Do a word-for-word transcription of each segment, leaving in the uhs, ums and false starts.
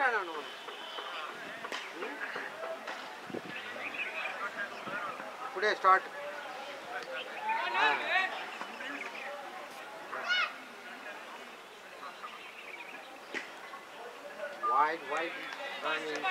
మాట్లాడాను ఇప్పుడే start. Wide, wide running.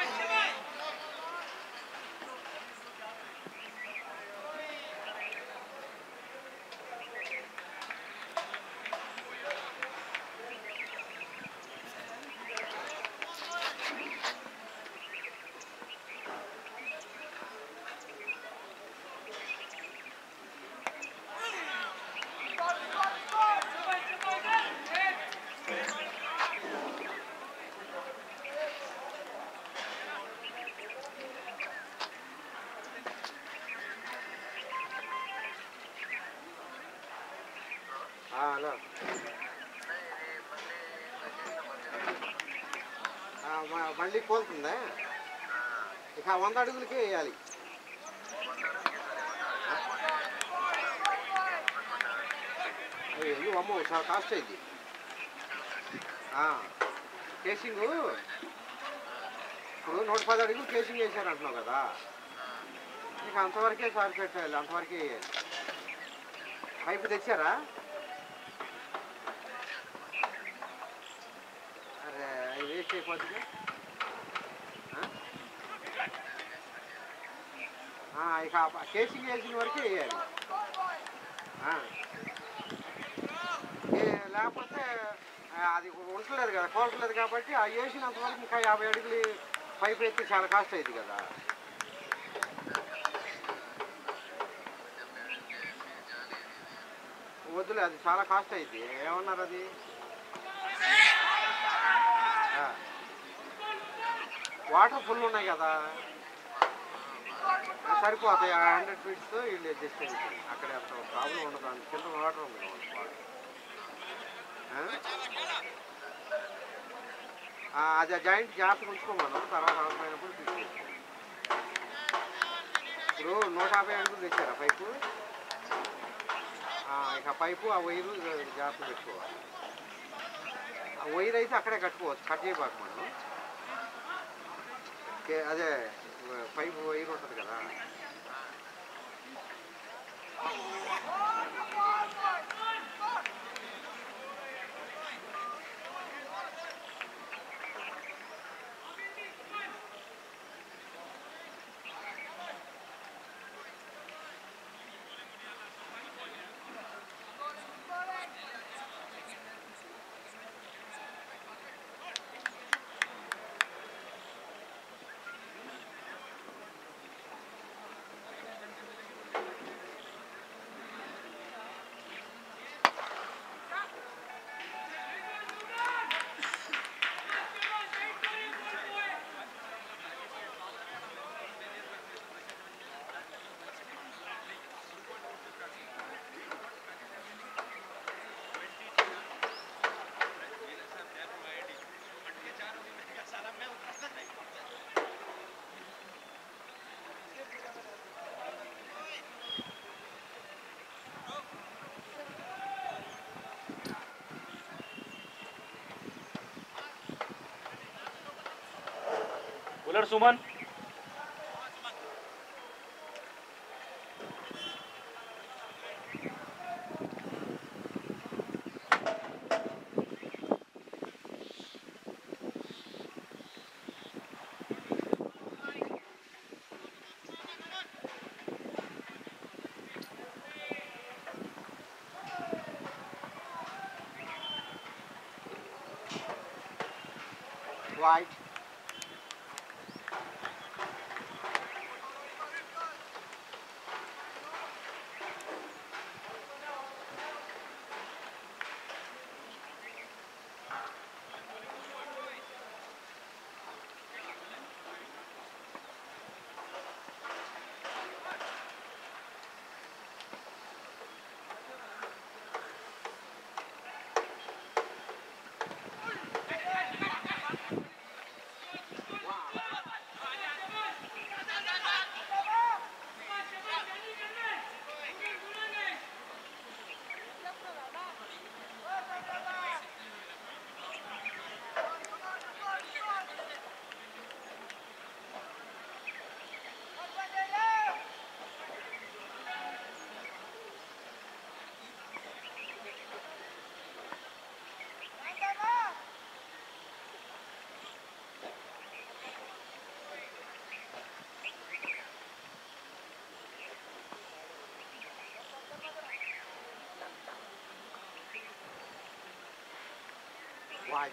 Hello మళ్ళీ కోలుతుందా? ఇక వంద అడుగులకే వేయాలి. ఎందుకు అమ్మో చాలా కాస్ట్ అయింది. కేసింగ్ ఇప్పుడు నూట పది అడుగులు కేసింగ్ వేసారు అంటున్నావు కదా, ఇక అంతవరకే సారి పెట్టాలి, అంతవరకే వేయాలి. పైపు తెచ్చారా? అరే అది వేస్ట్ అయిపోతుంది. ఇక కేసింగ్ వేసిన వరకే వేయాలి. లేకపోతే అది ఉండలేదు కదా, కోలట్లేదు కాబట్టి ఆ వేసినంత వరకు ఇంకా యాభై అడుగులు పైపు ఎత్తి చాలా కాస్ట్ అయింది కదా. వద్దులే, అది చాలా కాస్ట్ అయింది. ఏమన్నారు అది? వాటర్ ఫుల్ ఉన్నాయి కదా, సరిపోతాయి. ఆ హండ్రెడ్ ఫీట్స్తో వీళ్ళు అడ్జస్ట్ అవుతుంది. అక్కడ అసలు ప్రాబ్లం ఉండదు, అంత కింద వాటర్ ఉంది. అది ఆ జాయింట్ జాగ్రత్తగా ఉంచుకోమను, తర్వాత అవసరమైనప్పుడు తీసుకోవచ్చు. ఇప్పుడు నూట యాభై అడుగులు తెచ్చారా పైపు? ఇక పైపు ఆ వైరు జాగ్రత్త పెట్టుకోవాలి. ఆ వైర్ అయితే అక్కడే కట్టుకోవచ్చు, కట్ చేయబాకు మనం. అదే పైపు వైర్ ఉంటుంది కదా. Bowler Suman White. पाँच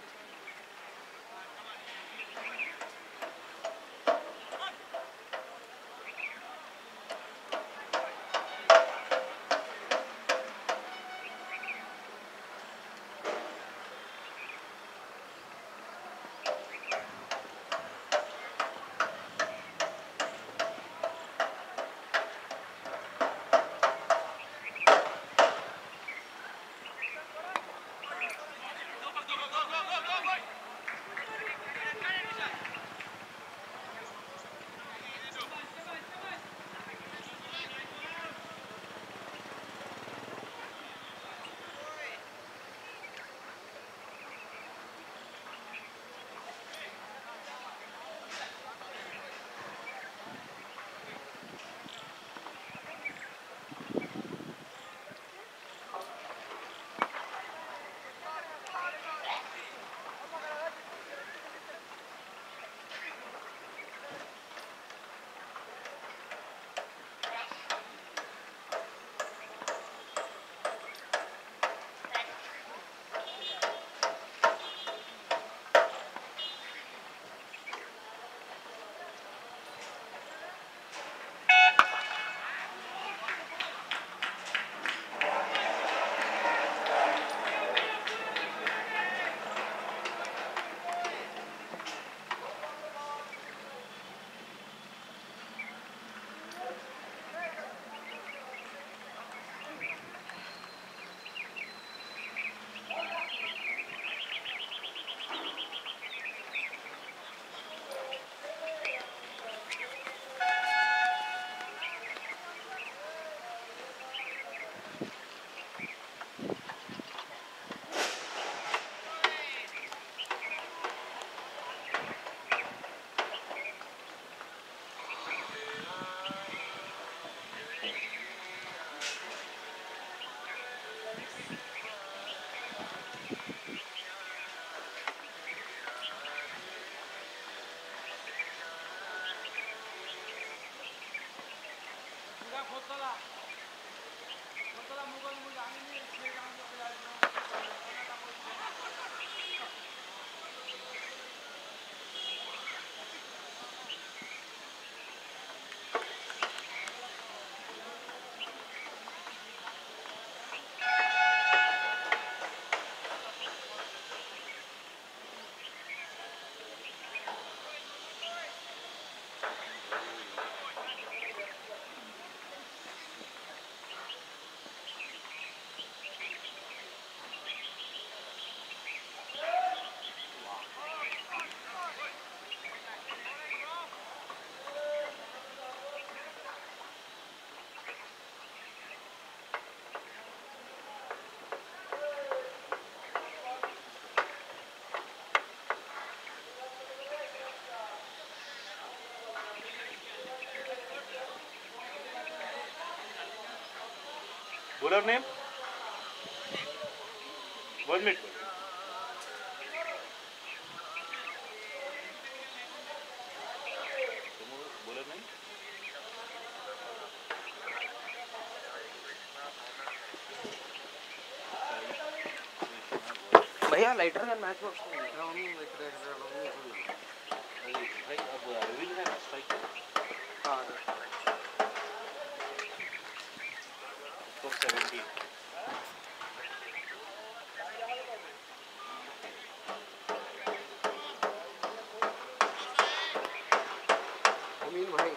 Bowler name? One minute. Bowler name? भैया लाइटर का मैच बॉक्स seventeen. अमीन भाई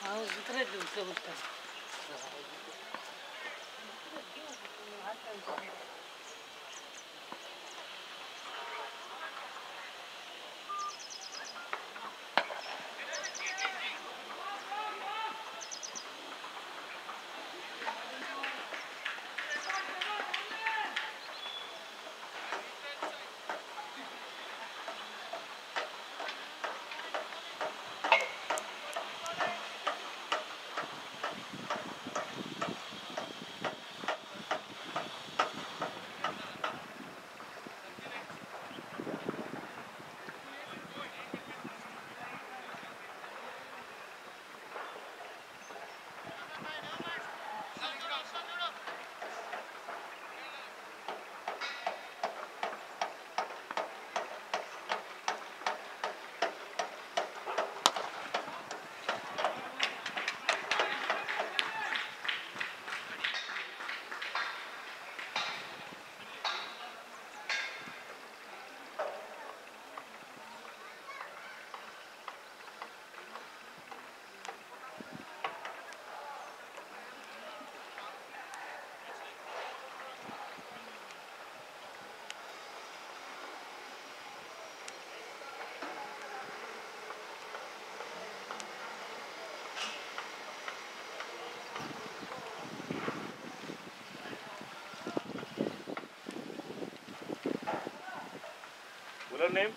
Bowler name?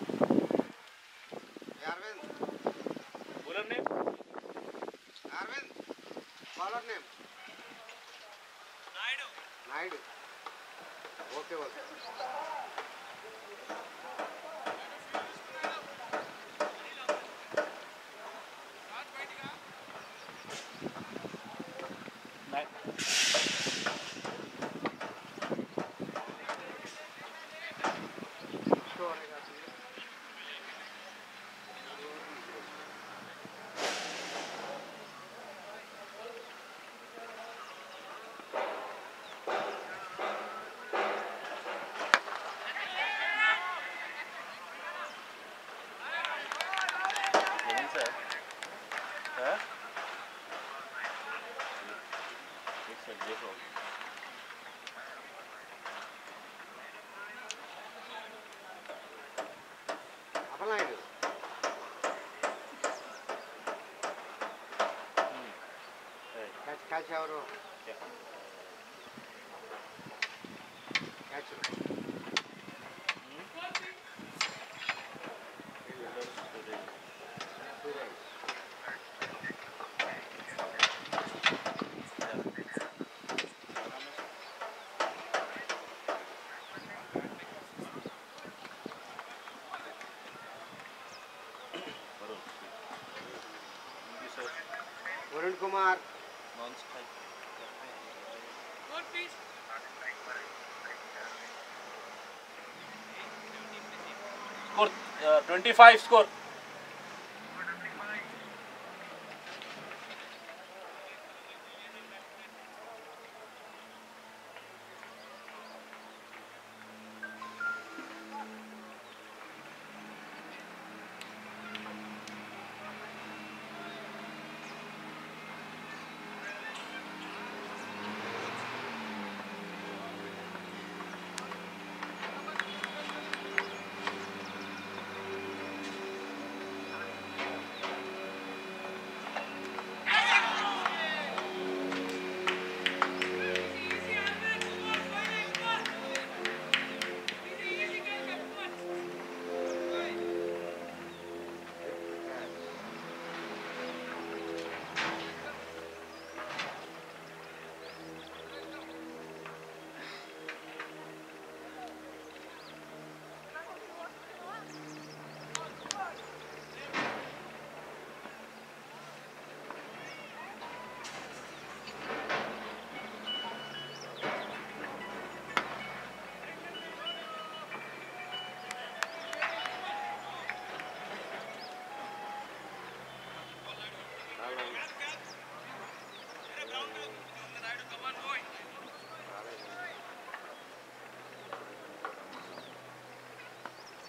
Arvind. Bowler name? Arvind. Bowler name? Naidu. Naidu. Okay, okay. Naidu. Catch, catch ఎవరు? Catch. Varun Kumar. Score uh, twenty-five score.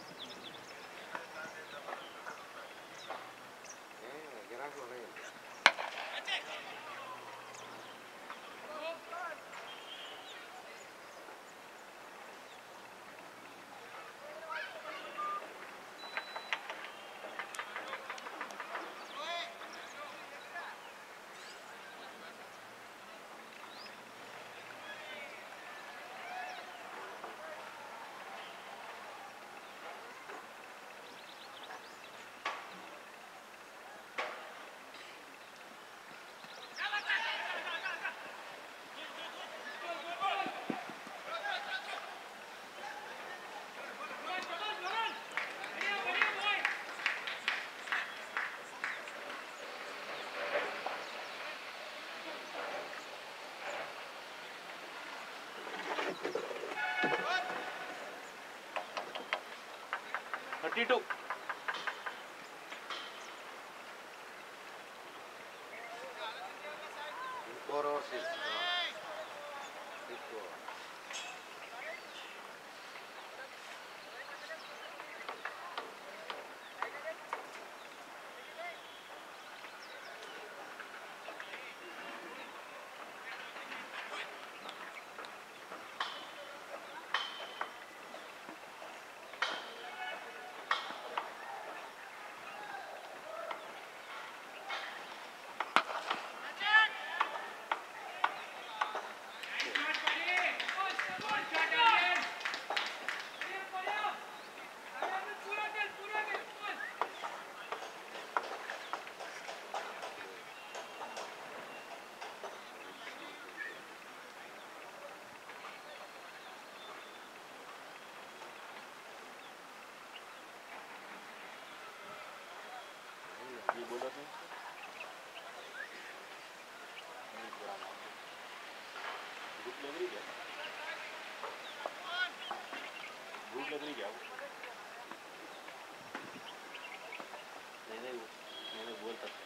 గిరాకులు ఉన్నాయి. Thirty two. Four hours ఎక్కువ. ये बोला था भूख लग रही क्या भूख लग रही क्या नहीं नहीं मैंने बोलता था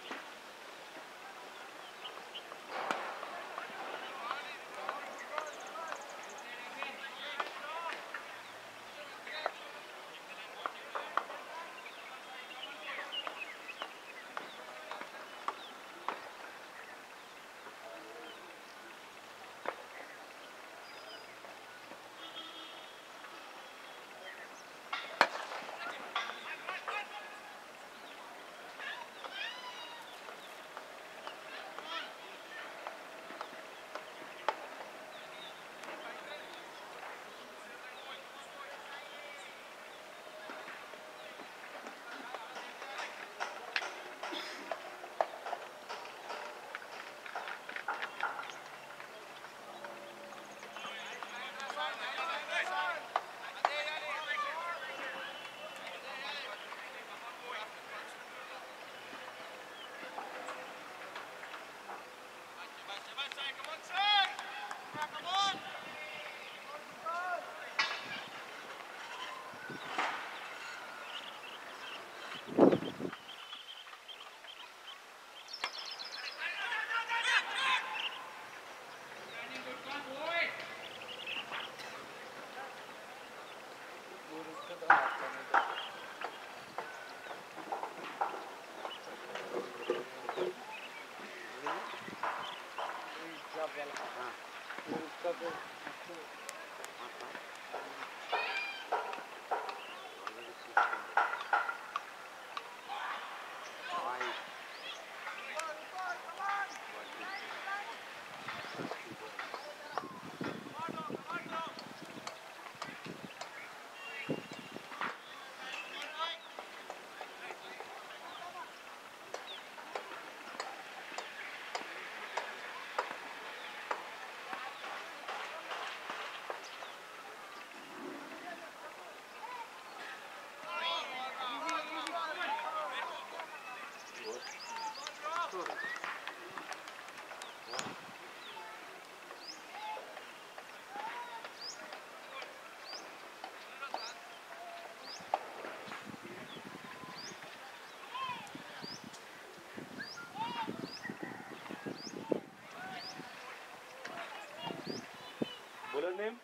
bowler name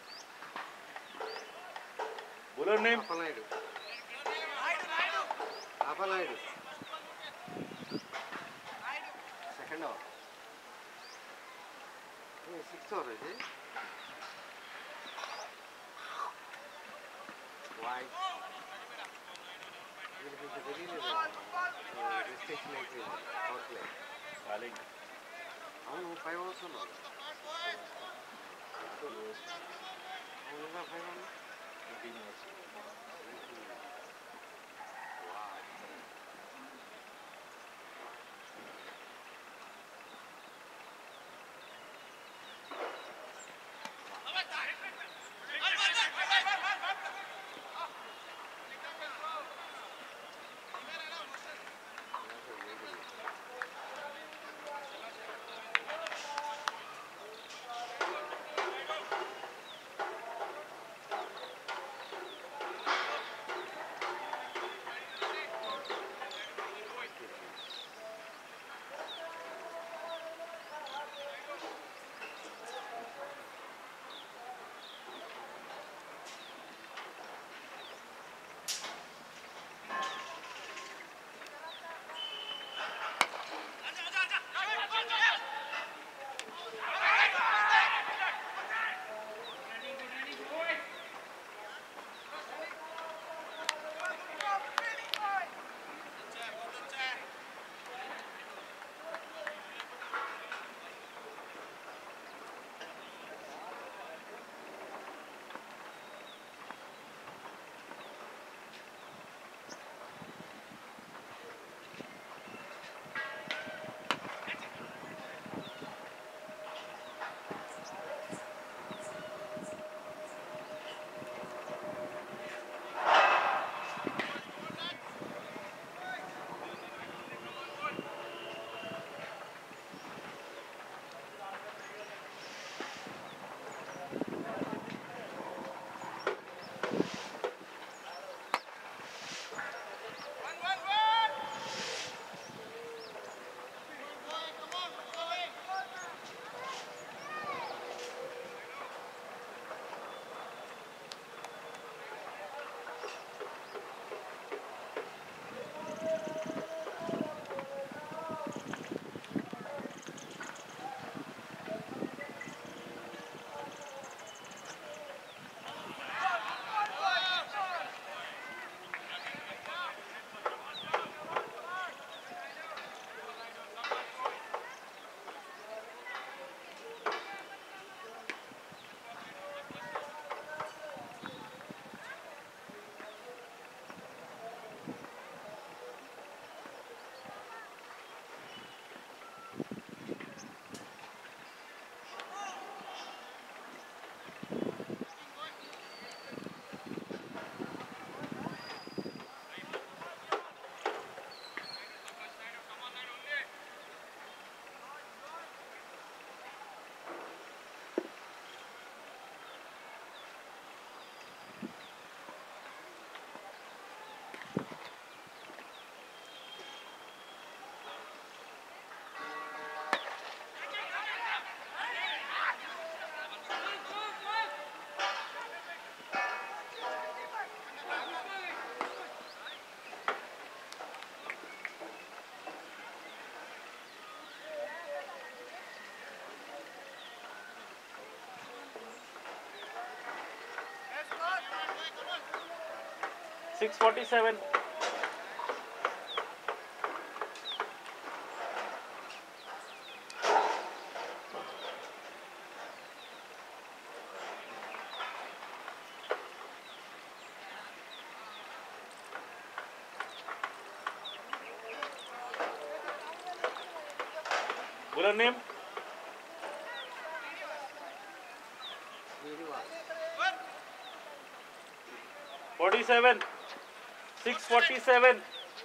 bowler name Apalaidu Apalaidu second over sixth over is it wide will be the very restriction entry out play bowling అవును ఫైవ్ అవర్స్ ఉన్నారు అవునా five overs fifteen hours six forty seven. Bowler name? forty-seven. six forty-seven.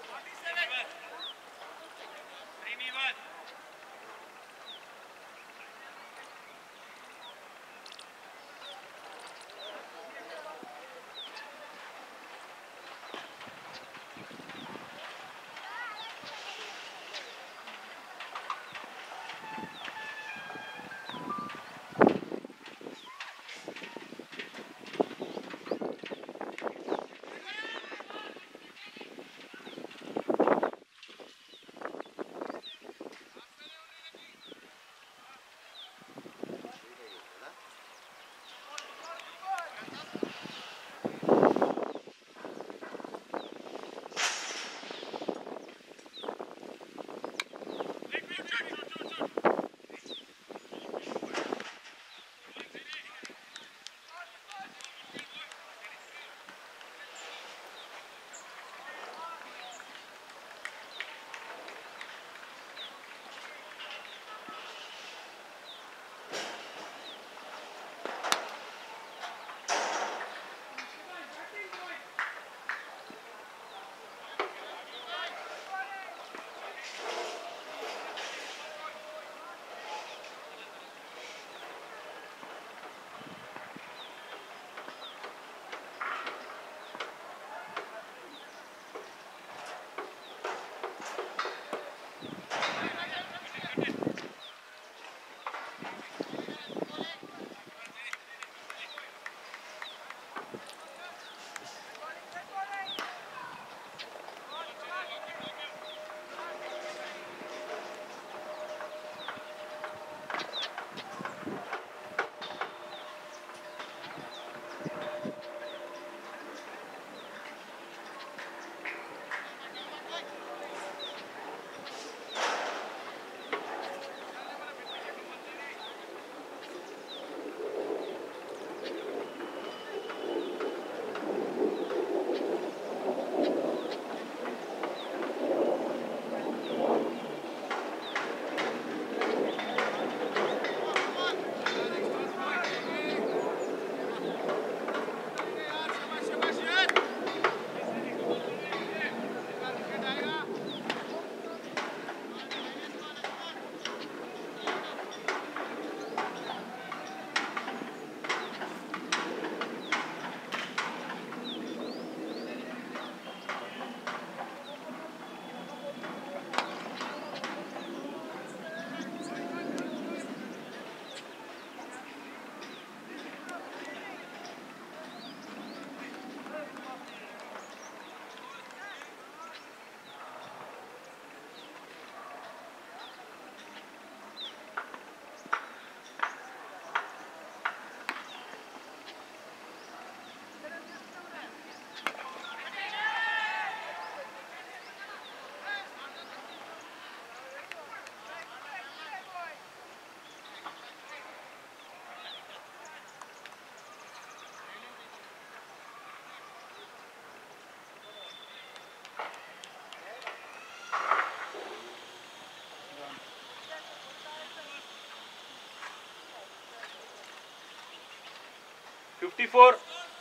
fifty-four.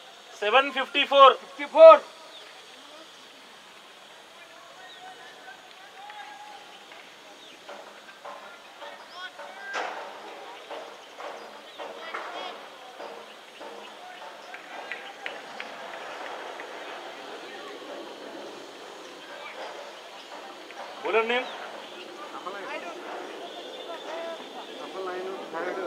seven fifty-four. fifty-four. Bowler name? Double line, third.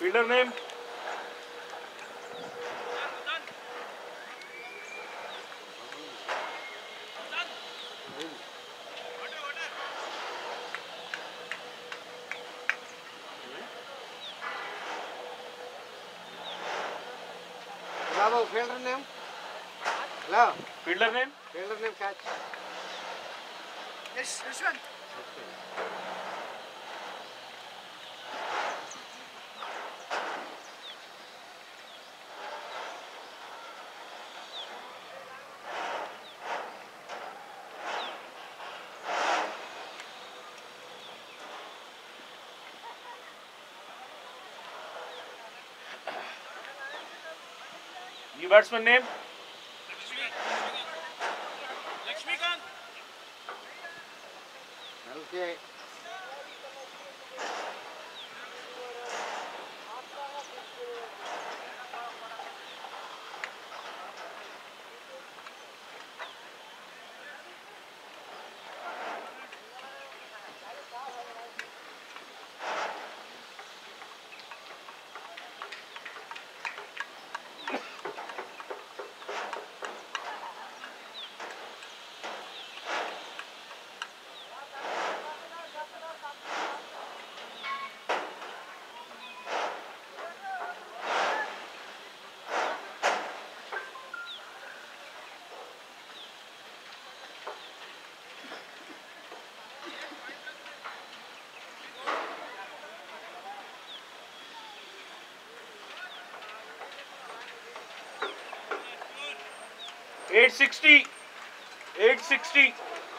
Fielder name. Hello, fielder name. Hello, Fielder name. fielder name catch. Yes, Yashwant. New batsman name. Lakshmikant. Okay. eight sixty. eight sixty.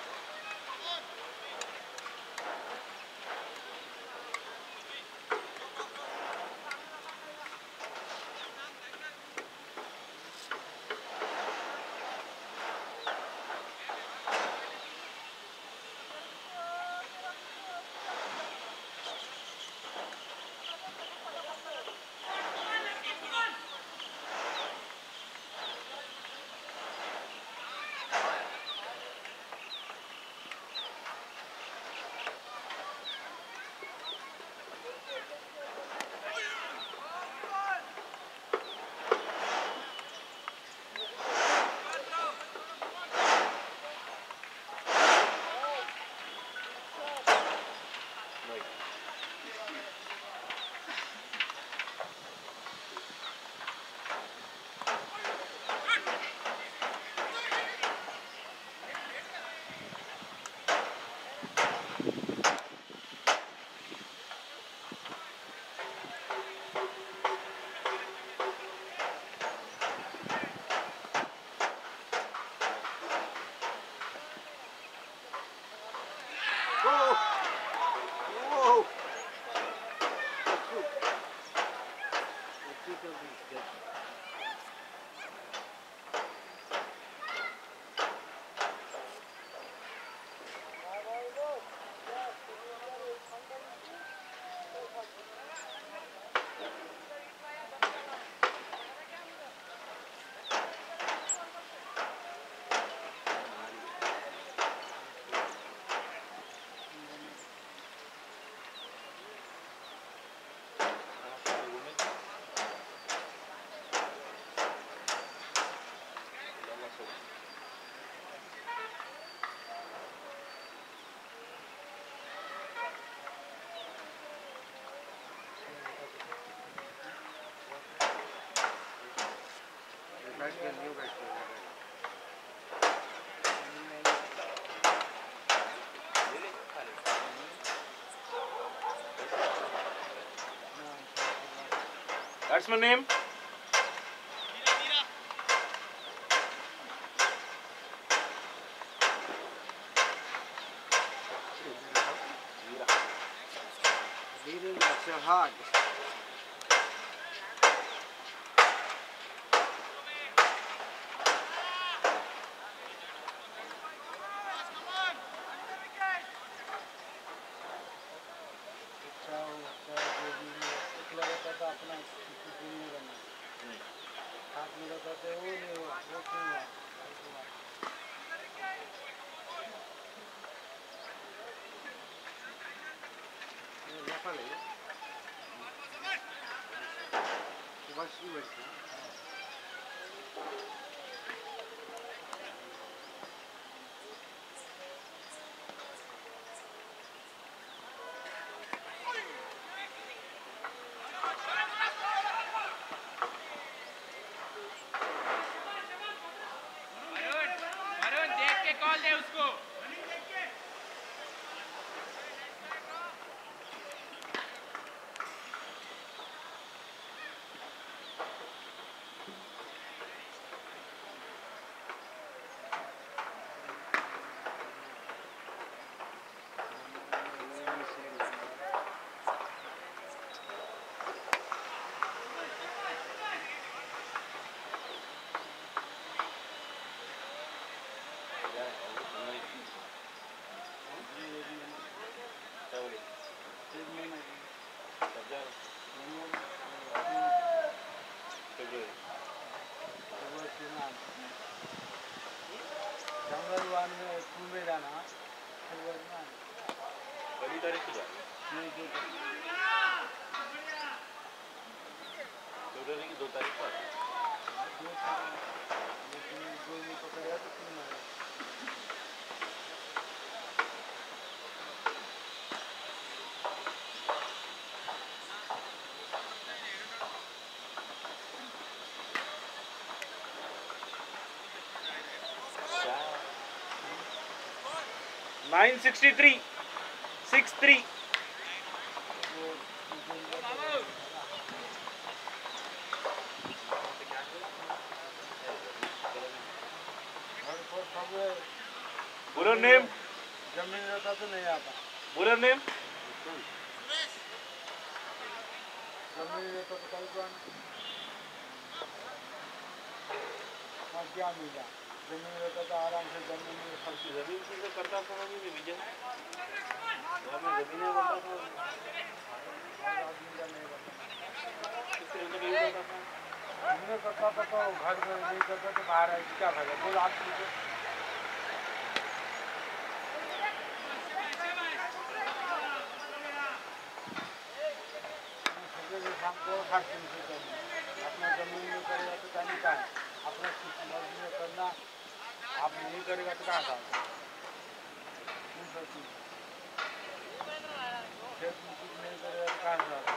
Whoa! Whoa! Batsman, new batsman. Batsman name. Leading Akshay hard. Varun देख के call दे उसको। पहली तारीख को जा फरवरी की दो तारीख को nine sixty three six three bowler name जमीन रहता तो नहीं आता। बुलर नेम जमीन रहता तो कल कौन और क्या मिला? जमीन रहता तो आराम से जमीन में सब जमीन से करता था भी विजय मैं जमीन में करता था आदमी का नहीं करता। किससे नहीं करता था हमने करता था तो घर में नहीं करता तो बाहर है क्या फायदा? कोई आदमी को शाम को हर दिन से करना अपना जमीन में करेगा तो क्या नहीं का है अपना मर्जी में करना आप नहीं करेगा तो कहाँ था सब चीज़ खेत में कुछ नहीं करेगा तो कहाँ था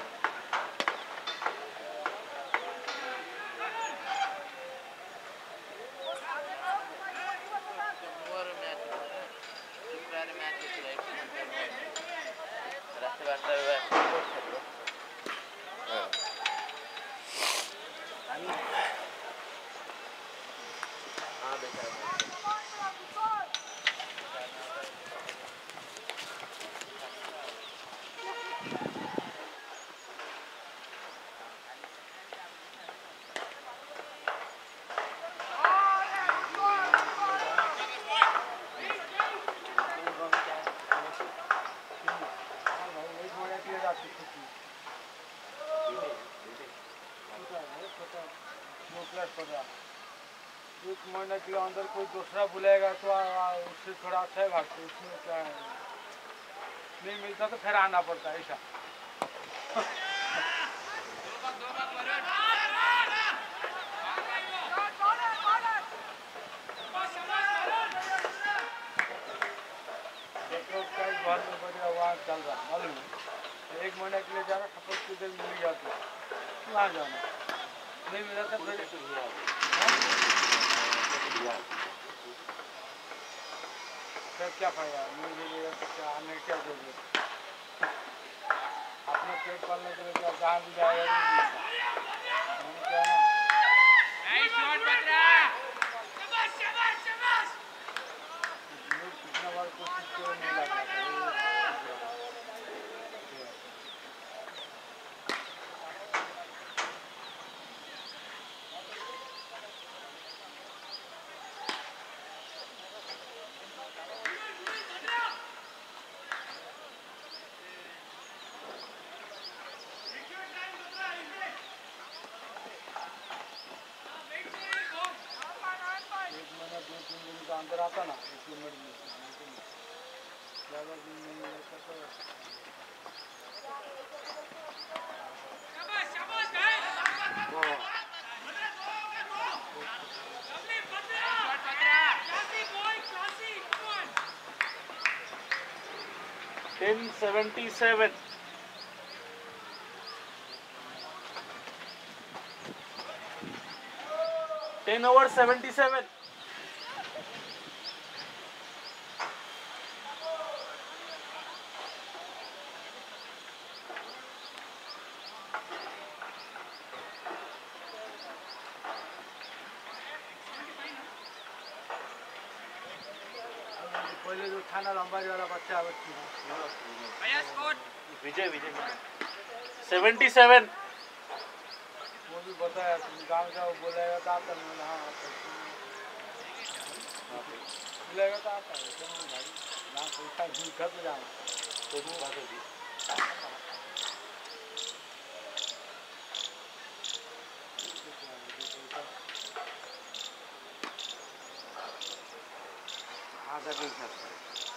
एक महीने के अंदर कोई दूसरा बुलाएगा तो उससे थोड़ा अच्छा है भागते उसमें क्या है नहीं मिलता तो फिर आना पड़ता है ऐसा बहुत बढ़िया वहाँ चल रहा मालूम है एक महीने के लिए जाना सपोज की देर मिल जाती है वहाँ जाना नहीं मिला तो फिर फिर क्या फायदा नहीं मिलेगा तो क्या आने क्या दोगे अपना पेट पालने के लिए क्या जहाँ भी जाएगा नहीं मिलता कितना बार कोशिश क्यों नहीं लगा अंदर आता ना एक मिनट में ज़्यादा दिन नहीं रहता तो ten seventy seven. Ten over seventy seven. पहले जो था ना लंबा वाला बच्चा बच्ची भैया score Vijay Vijay seventy seven. वो भी बताया तुम गाँव जाओ बोलेगा तो आता नहीं. हाँ बोलेगा तो आता है भाई ना पैसा झूठ कर जाओ तो वो बात होती. आधा के हिसाब से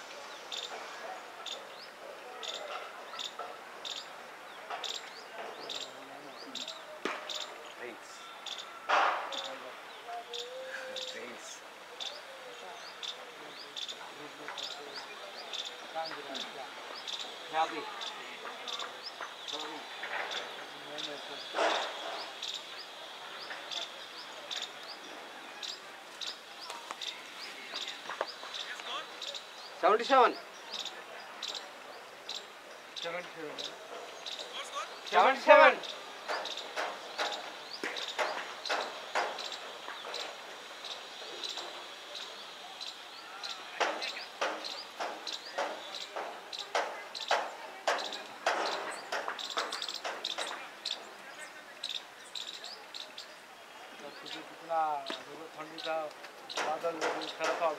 यहाँ भी सेवेंटी सेवन सेवेंटी सेवन. कितना ठंडी था बादल खड़ा था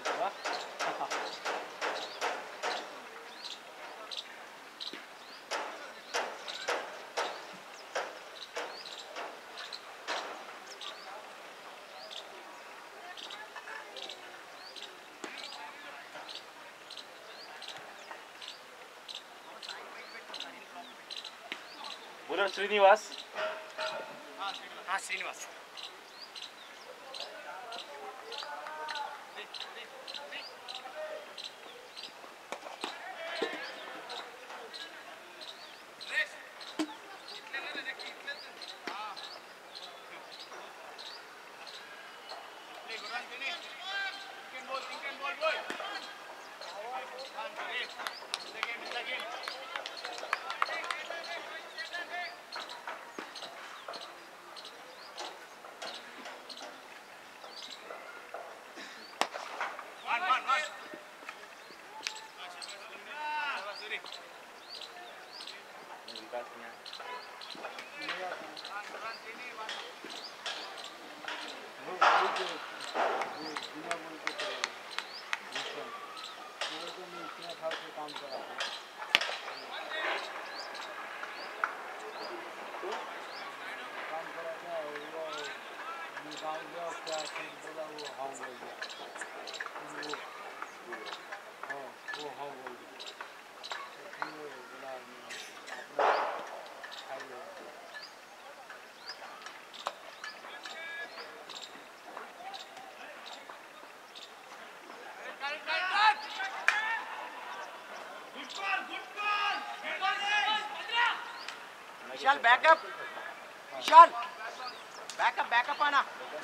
बोलो श्रीनिवास. हाँ श्रीनिवास काम करा काम करा था वो गाँव गया क्या बोला वो हाँ बोल दिया वो हाँ वो हाँ बोल दिया बोला अपना खाई लिया. Vishal backup. Vishal backup backup आना.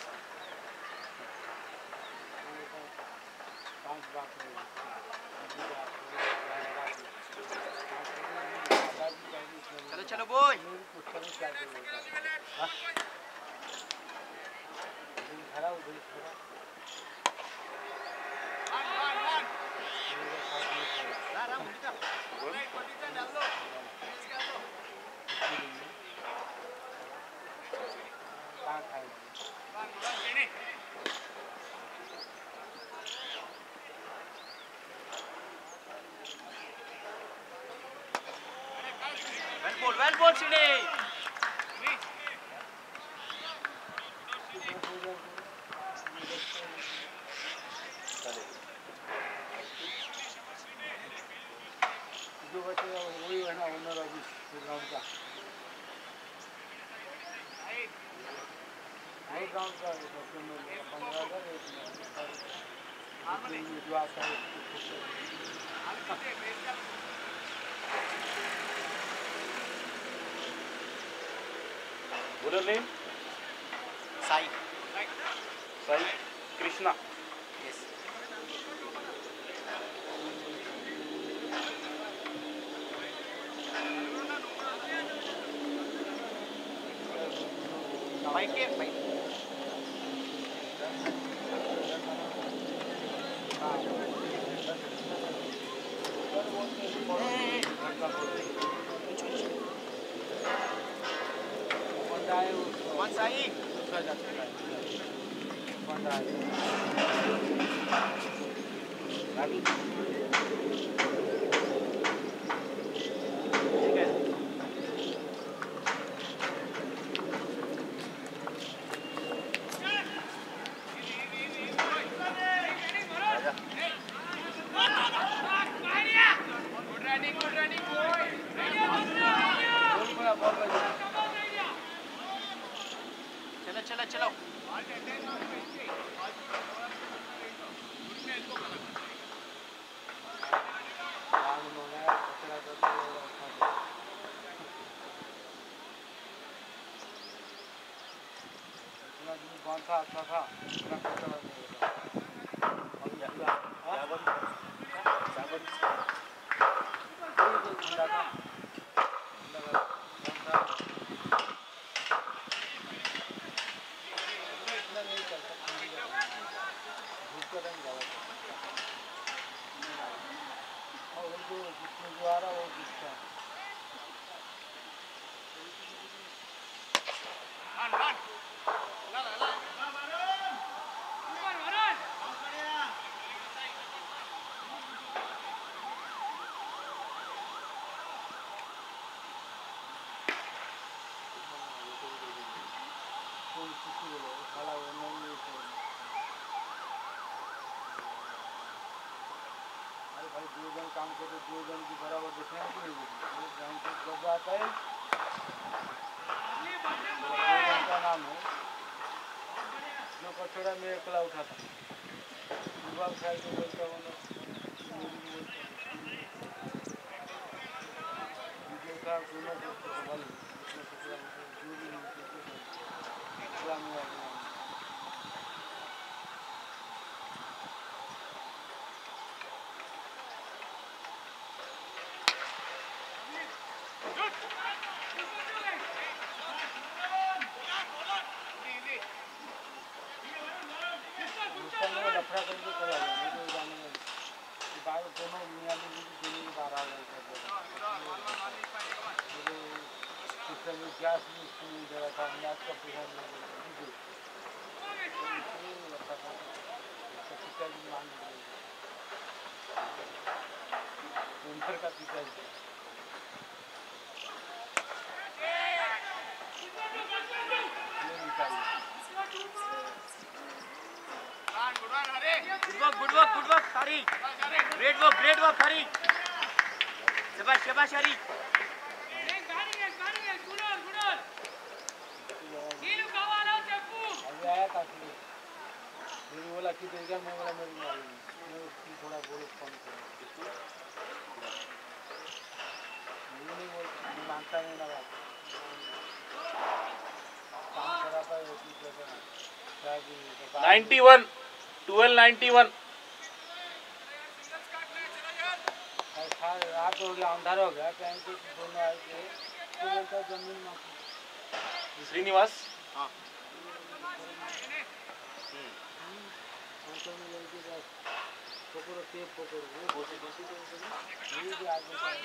चलो चलो boy. Well ball, well ball, Sine. जो बचेगा वही है ना ओनर अभी ग्राउंड का वही ग्राउंड का पंद्रह हज़ार जो आता है Bowler name? Sai. Sai Krishna. Yes. Bike ke bike. One Sai. ठीक है. चलो चलो चलो. कौन सा अच्छा था इतना कचरा नहीं होता अभी पूरा हाँ? Seven. Seven. कोई तो ठंडा था लगा कौन सा इतना नहीं चलता ठंडी का धूप का टाइम ज़्यादा चलता और वो जो जिसमें जो आ रहा वो जिसका कोई किसी को खाला वो नहीं है अरे भाई दो जन काम करते दो जन की बराबर दिखना है कि नहीं दिखना एक जन से जब आता है दो जन का नाम है जो कचड़ा में अकेला उठा था युवा खाए तो बोलता वो वीडियो था दोनों को संभाल उसमें कचड़ा जो भी नहीं अकेला में आ गया उसका मेरा लफड़ा करके चला गया मुझे जाने में बाहर दोनों मियाँ बीवी की दोनों की बाहर आ गए मुझे सिस्टम में गैस भी उसको नहीं दे रहा था गैस का पैसा नहीं दे रहा था इसलिए लफड़ा करके उसका पिता भी मांग रहे उनकर का पिता जी Good work, good work, good work, Hari. Great work, great work, Hari. Shabash, shabash, Hari. अभी आया था कि मेरी बोला कि देगा मैं बोला मेरी मालूम मैं उसकी थोड़ा बोलो फोन करूँ मुझे नहीं बोल मानता नहीं ना बात काम कराता है उसी जगह क्या कि Ninety-one. Twelve ninety-one. रात हो गया अंधार हो गया कहीं कुछ दोनों आए थे तो बोलता जमीन में Srinivas. हाँ. अंकल में लेके बस पकड़ो टेप पकड़ो वो Gosi gosi to ये भी आगे का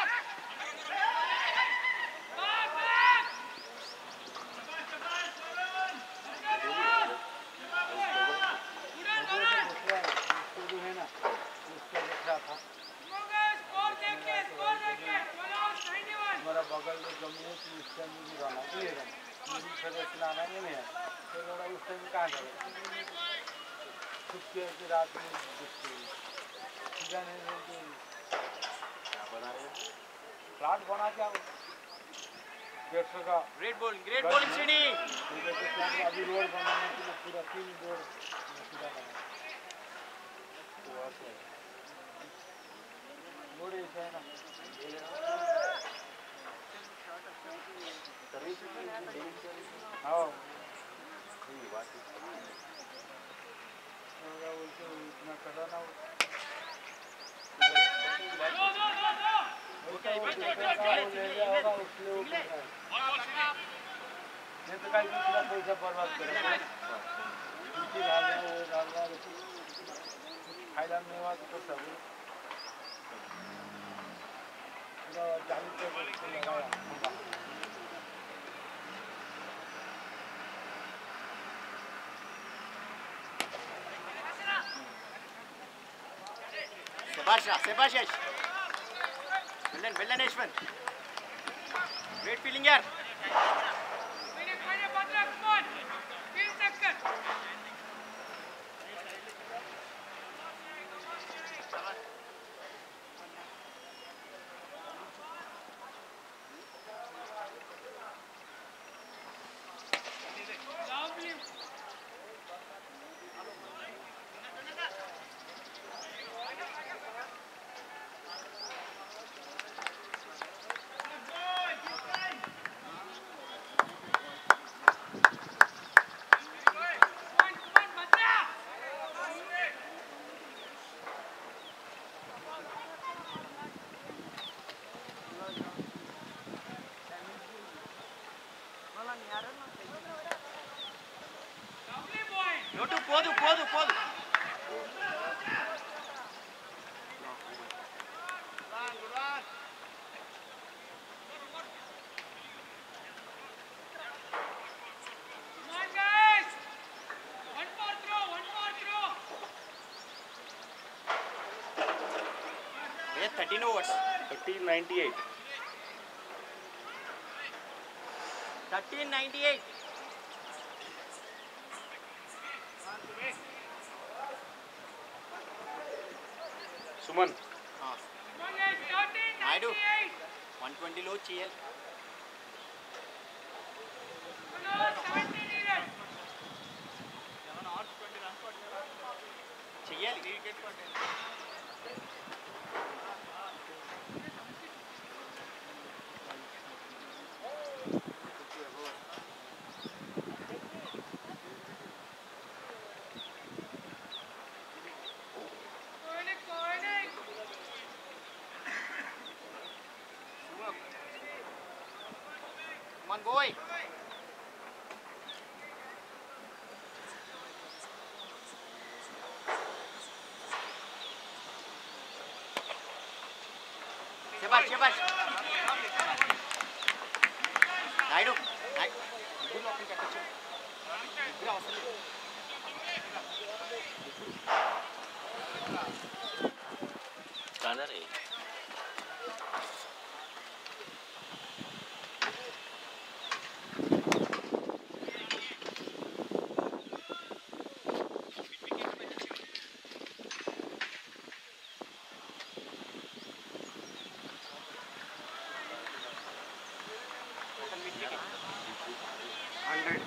दूसरा उसको जो है ना उसको देख रहा था हमारा बगल में जमीन थी उस टाइम में भी रहना ये रहना मेरी खड़े चलाना नहीं है तो लड़ा उस टाइम में कहाँ करे छुप के ऐसे रात में दिखते सीधा नहीं बोलते क्या बना रहे हो? प्लाट बना क्या डेढ़ सौ का Great bowling, great bowling, Srini. अभी रोड बनाने के लिए पूरा तीन रोड सीधा बना वो थोड़े ऐसे है ना सर्विस डीलिंग सर्विस हाँ ये बात होगा बोलते हो इतना करो ना वो Okay, वो wait, wait, दूसरा wait, काम वो wait, ले wait, लिया wait. होगा उसलिए वो कर रहा है नहीं तो कहीं दूसरा पैसा बर्बाद करेगा मिट्टी डाल रहा है वो डाल रहा है फायदा नहीं हुआ तो सब पूरा चालीस रुपये लगाया Sebastian, Sebastian. Well done, well done, Ashwin. Great feeling here. Yotu, podu, podu, podu. We have thirteen overs. thirteen ninety-eight. thirteen ninety-eight. Suman. हाँ. Naidu. one twenty low C L. C L. Come on, boy. Shabash, shabash. Naidu. Naidu. Good luck in catch. Good awesome. कहाँ रे? Hundred.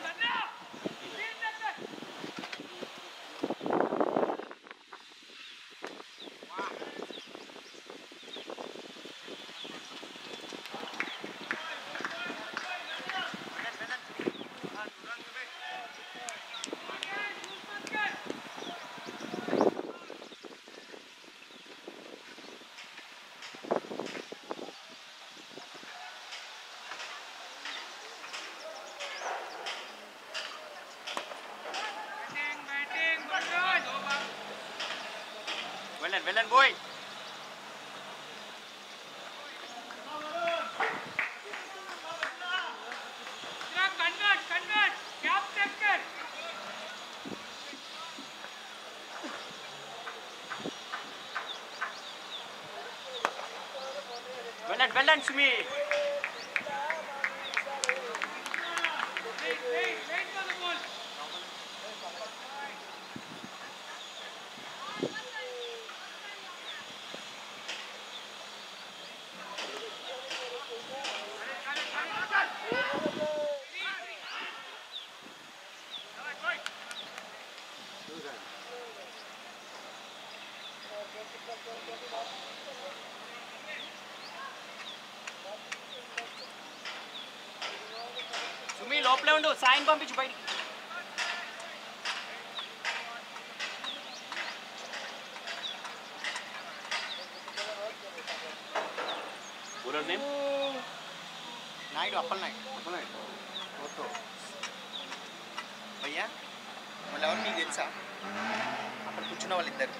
Well done, well done, boy. Well done, well done, Sumi. సుమి లోపలే ఉండు సాయిని పంపించు బయటికి bowler name Naidu Appal Naidu Appal Naidu photo భయ్యా వాళ్ళు ఎవరు మీకు తెలుసా అక్కడ కూర్చున్న వాళ్ళు ఇద్దరు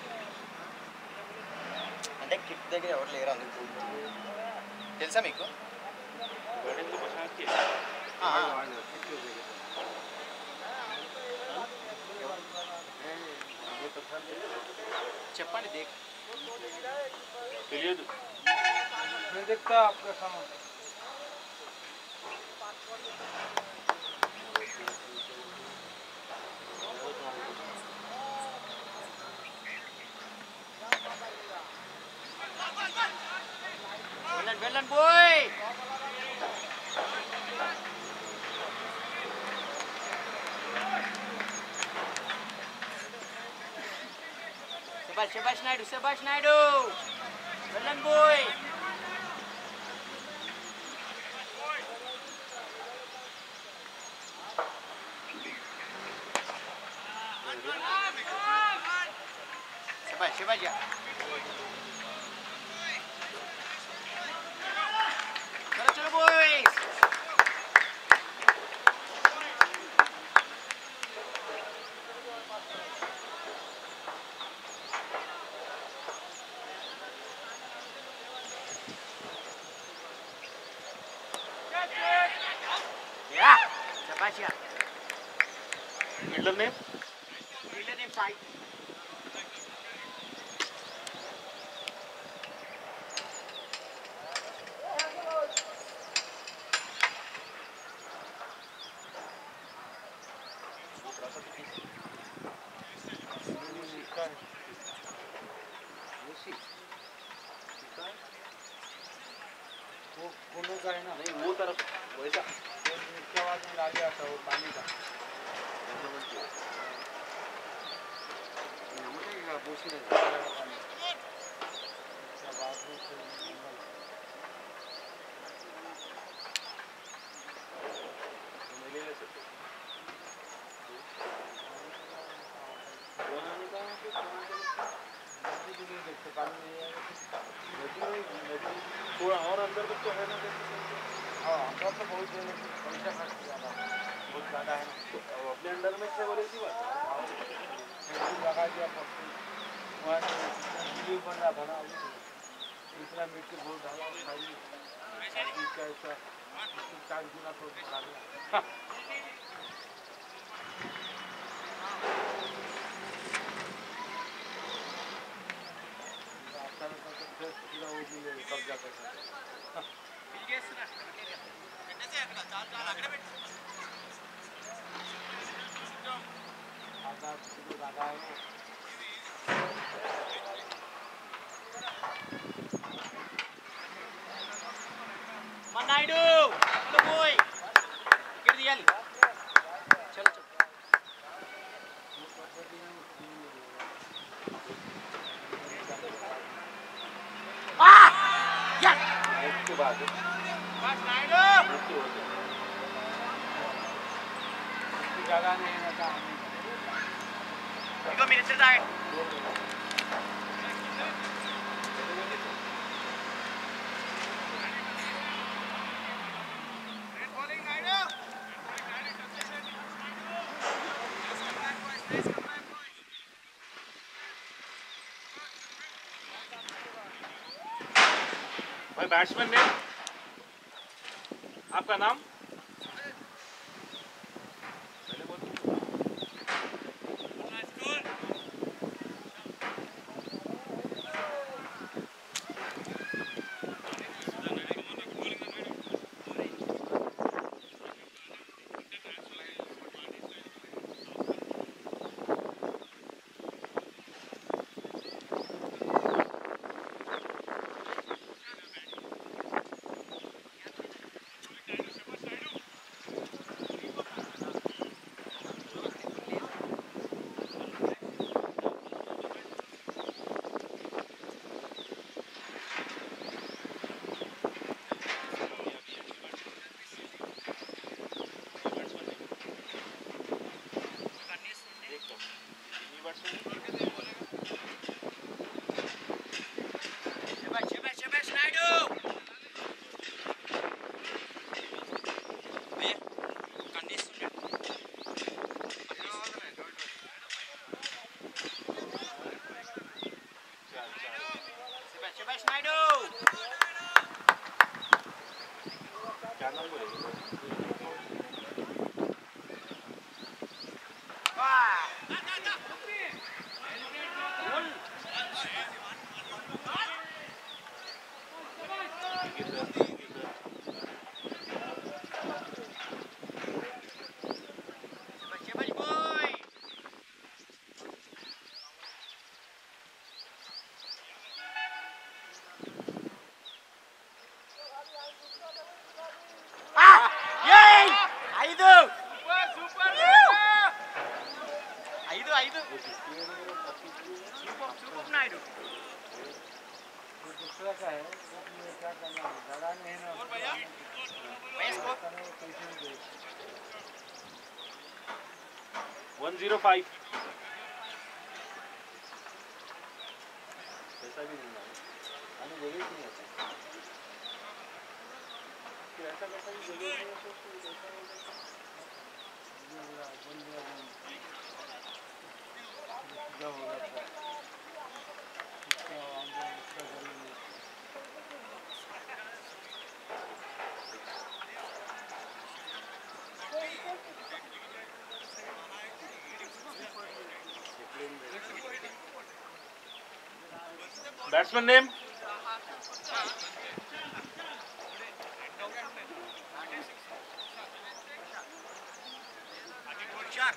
అంటే కిట్ దగ్గర ఎవరు లేరు అందుకు తెలుసా మీకు गार्डन के पछाड़ के ఆ, ఆ. చెప్పండి దేక్ తెలియదు मैं देखता आपका सामान వెళ్ళండి వెళ్ళండి పోయ్ శభాష్ శభాష్ నాయుడు శభాష్ నాయుడు వెళ్ళండి పోయ్ శభాష్ శభాష్ चलो चलो बॉयज या शाबाश यार fielder name fielder name Sai वो कोनो का है ना नहीं वो तरफ वैसा इसके बाद में आगे आता है वो पानी का नमस्ते बोसी ने पानी इसके बाद में फिर जंगल मिले ले सकते वहाँ निकाल के कहाँ नदी भी नहीं देखते पानी नहीं आएगा नदी में नदी थोड़ा और अंदर तक तो है ना देख सकते हाँ अंदर तो बहुत है लेकिन पैसा खर्च ज़्यादा बहुत ज़्यादा है ना अब अपने अंडर में क्या बोले इसी बात फेंसी लगा दिया पक्की वहाँ से वीडियो बन रहा था ना इतना मिट्टी बहुत डाला खाई इसका ऐसा इसको चार गुना तो बढ़ा दिया अच्छा लगता तो फिर पूरा वो मिले कब्जा करना आधा किलो लगा है मनाइडू चलो बोय गिर दिया ली चलो चलो आ या उसके बाद बस नाइडू उसके बाद जगह नहीं है ना काम इको मेरे से जाए भाई बैट्समैन ने आपका नाम पहले बोलो नायडू वो दूसरा का है उसमें क्या करना है लगा नहीं है ना भैया स्कोर करने को कैसे भी दे वन जीरो फाइव पैसा भी नहीं है आने जगह नहीं है फिर ऐसा कैसा भी जगह नहीं है तो फिर ऐसा हो जाता है ये पूरा बन गया सीधा हो जाता है इसका आगे इसका जरूरी बैट्समैन नेम चार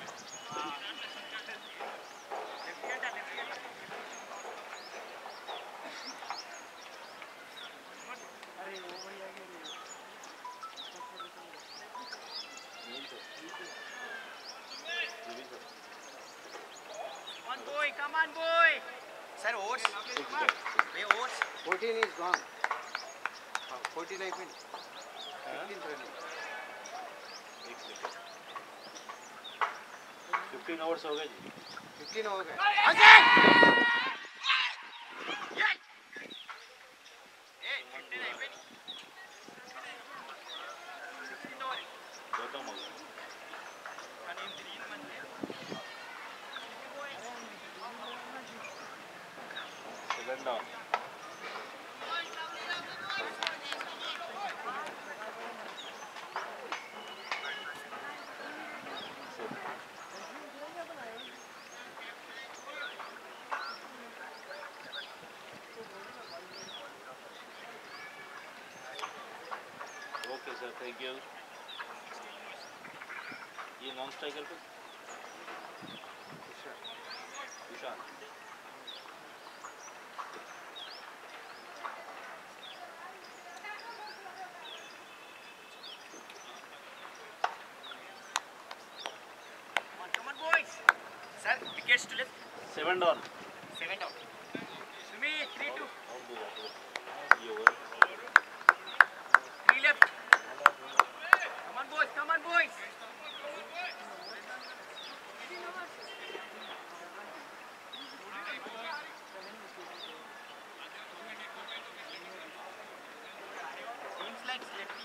Come on boy, come on boy. Sir, oats. Hey, oats. fourteen is gone. Uh, fourteen I mean. fifteen running. Fifteen overs हो गए जी fifteen हो गए. Ajay! Yeah. Hey, fifteen I mean. sixteen over. खत्म हो गया second down okay sir thank you ये non striker पे Tushar Come on boys. Sir, wickets to left. Seven down Seven down. Sumi, three two. और दो जाते ये over Three left. Come on boys, come on boys. Seems like lefty.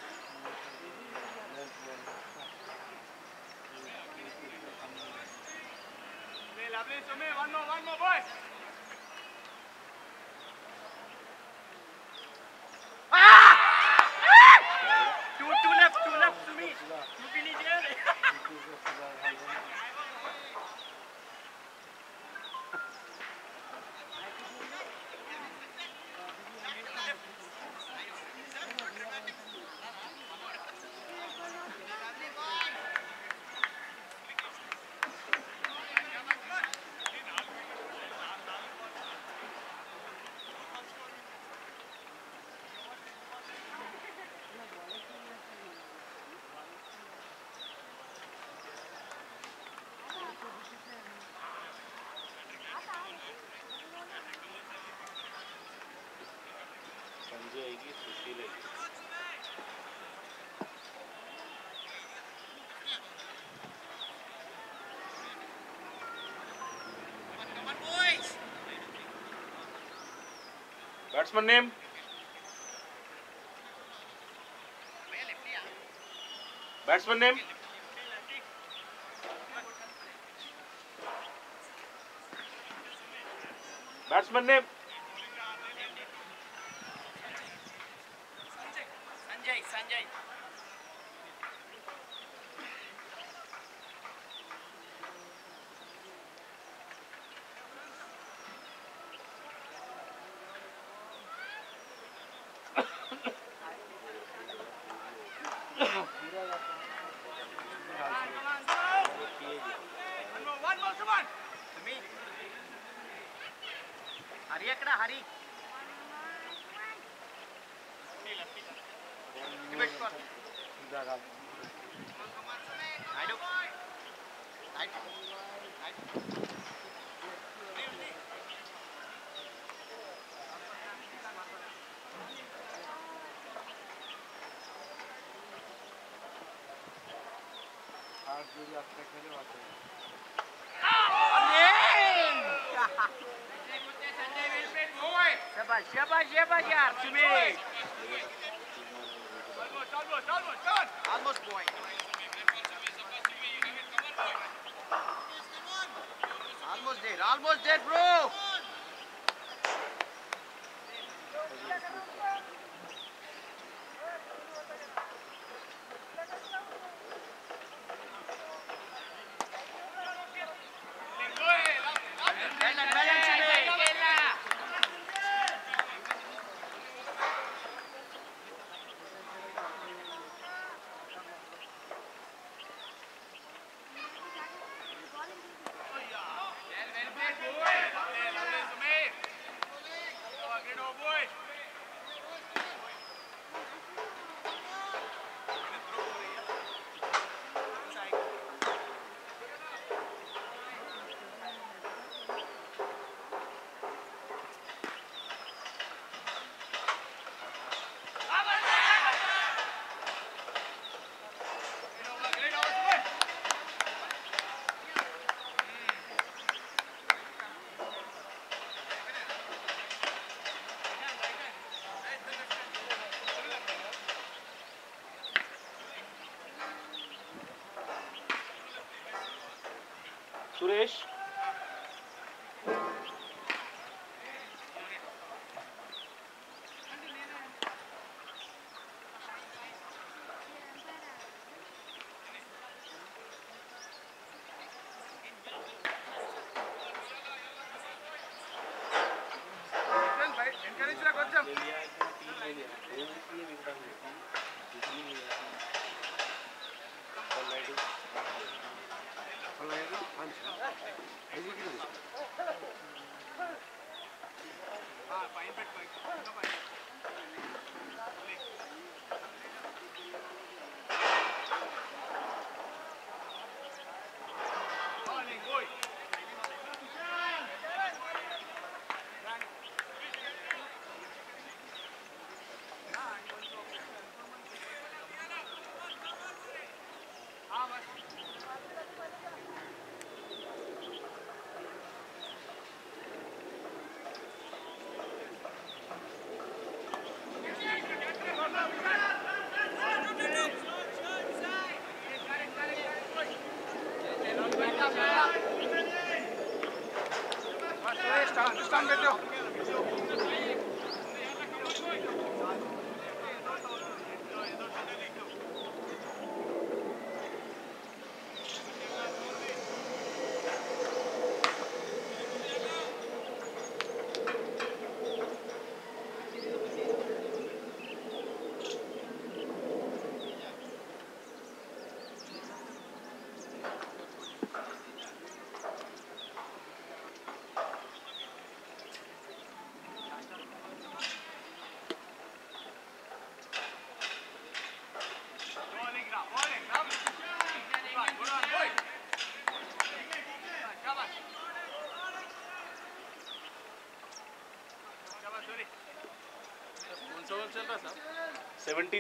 Lovely, Sumi. One more, one more, boys. Two, two left, two left, Sumi. You finish here. Sanjay आएगी सुशील आएगी Come on, boys. Batsman name batsman name batsman name Sanjay, Sanjay. One more, come on. To me. Hari akkada, Hari. Debate score. Naidu. Naidu. Naidu. मजदूरी आपने करे वाते शाबाश शाबाश शाबाश यार Sumit almost point almost there almost there bro Suresh encourage రా కొంచెం స్టాండ్ పెట్టు seventeen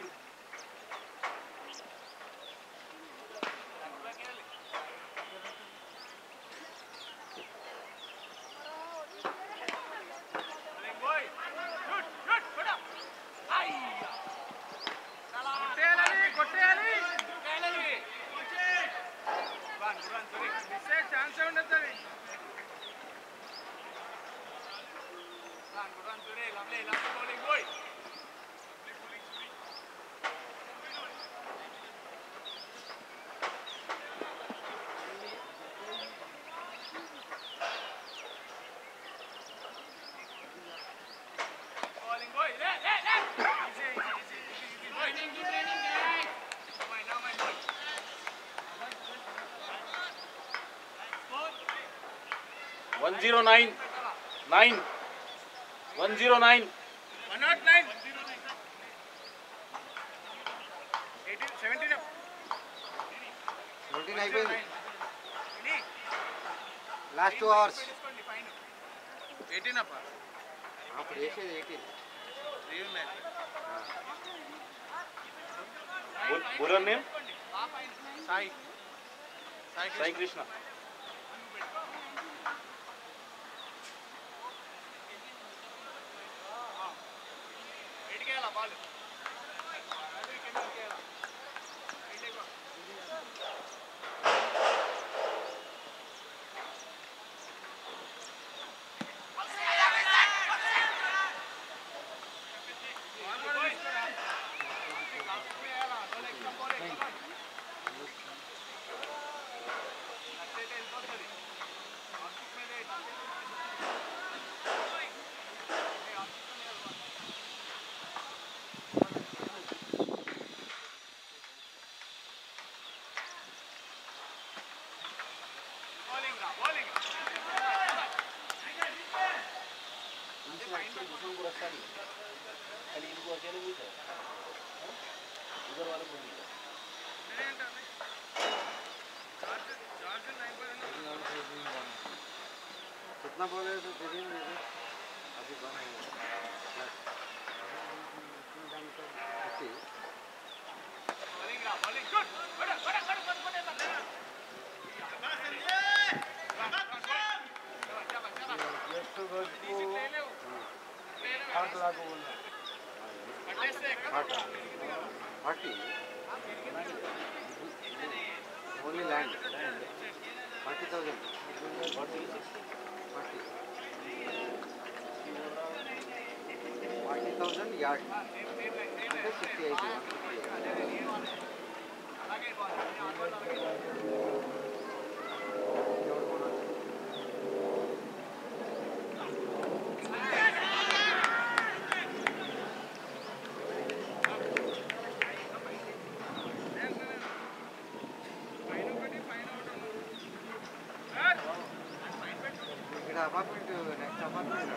one zero nine nine one zero nine one nought nine eighteen seventeen seventeen అయిపోయింది లాస్ట్ టూ అవర్స్ ఎయిటీన్ అప్ప అప్పుడు వేసేది eighteen bowler name Sai Sai Krishna कितना बोले तो दे देंगे अभी बनाएंगे आठ लाख बोलना Forty. Only land. Forty thousand. Forty. Forty. Forty thousand yard. Under sixty-eight. Apartment next apartment.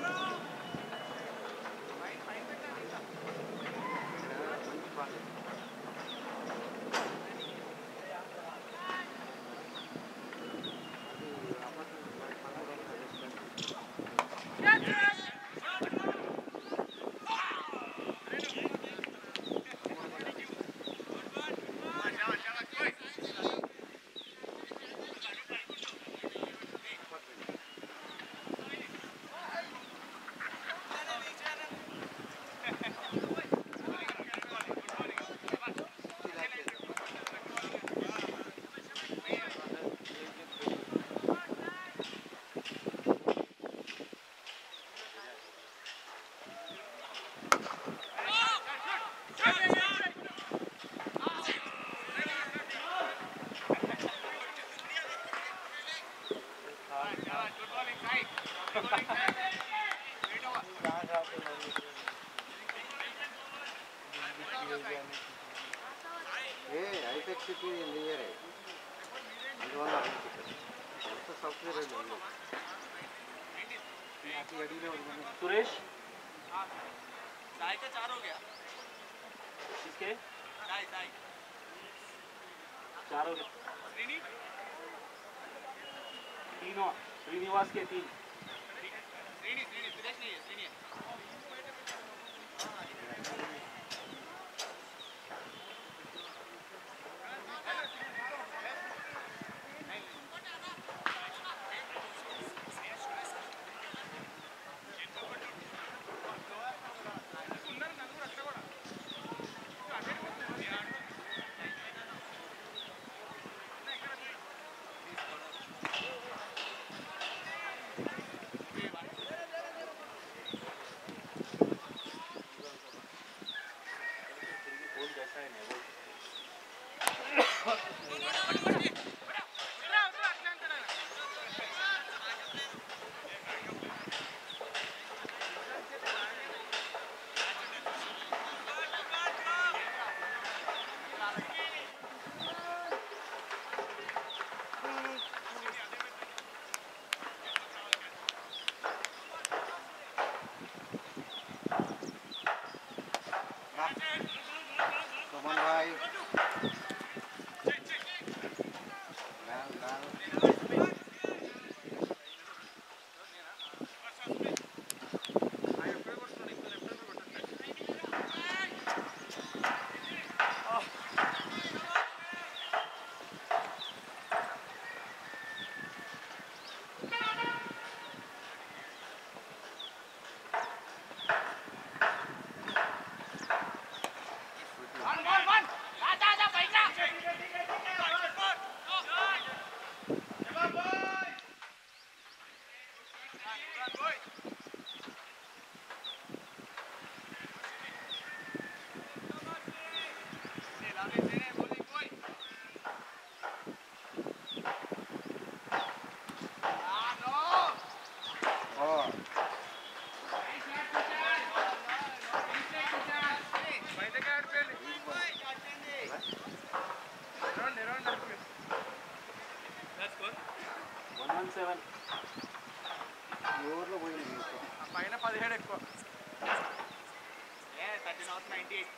Suresh Sai का चार हो गया किसके साई साई चार हो गए श्रीनी तीनों श्रीनिवास के तीन श्रीनी श्रीनी सुरेश नहीं है श्रीनी है వన్ వన్ సెవెన్ ఓవర్లో పోయింది పైన పదిహేడు ఎక్కువ. Thirteen out ninety eight.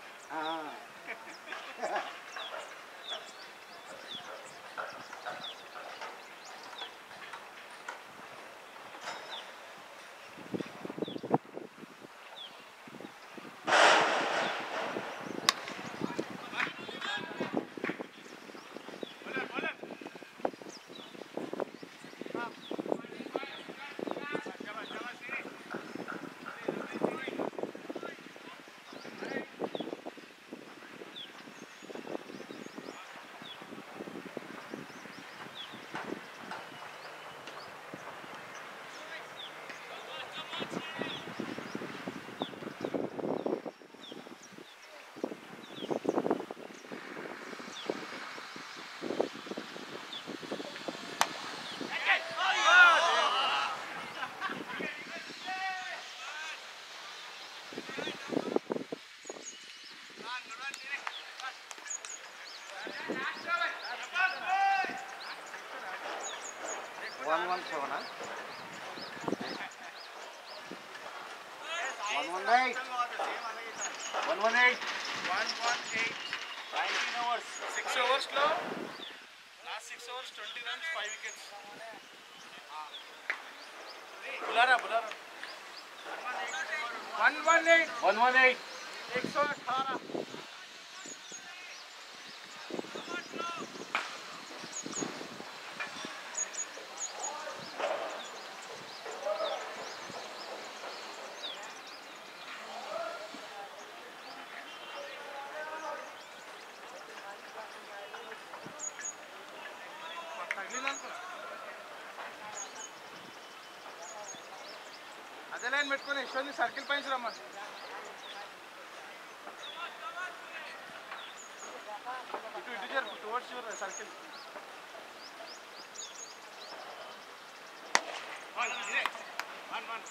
One one seven one one eight one one eight one one eight. Nineteen overs. Six ఓవర్స్లో last six overs twenty runs five wickets. బులారా బులారా one one eight one one eight एक सौ अठारह. అదే line పెట్టుకొని Yashwant circle పైన రమ్మని. ఇటు ఇటు జరుపు towards your circle. One one one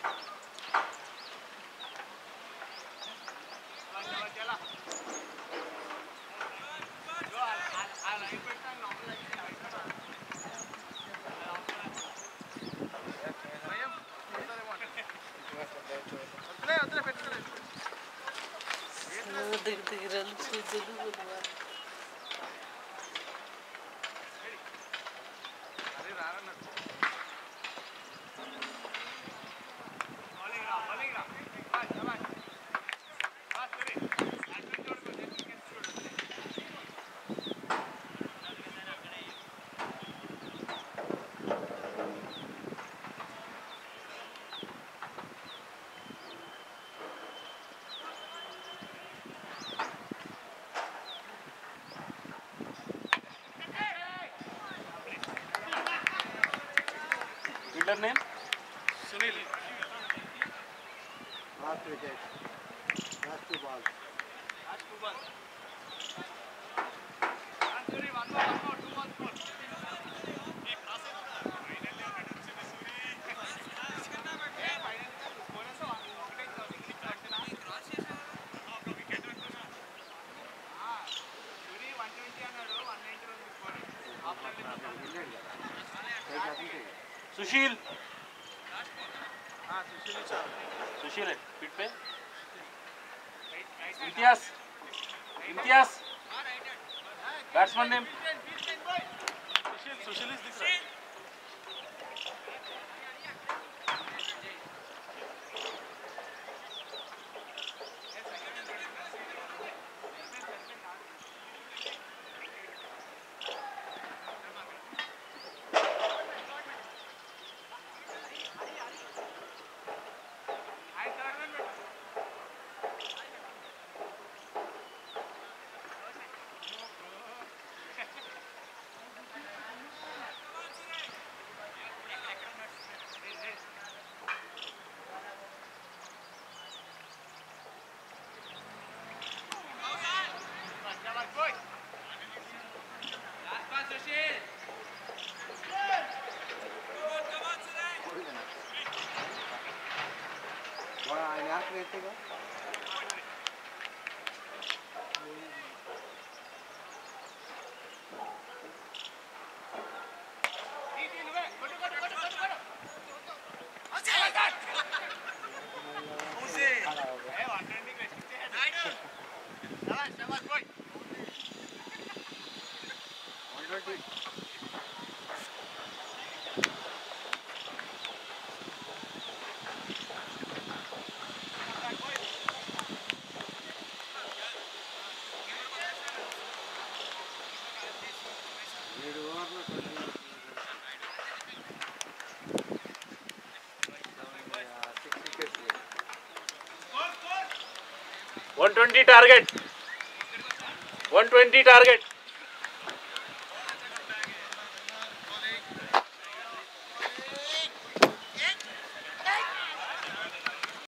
fielder name Sunil. Last wicket last two ball Sushil हाँ सुशील चाल. सुशील है पीठ पे Imtiaz Imtiaz batsman name Sushil Sushil is दिख रहा है. ఆయన యాక్టర్ ఎత్తేగా ఏడు ఓవర్లు six wickets one twenty target. one twenty target.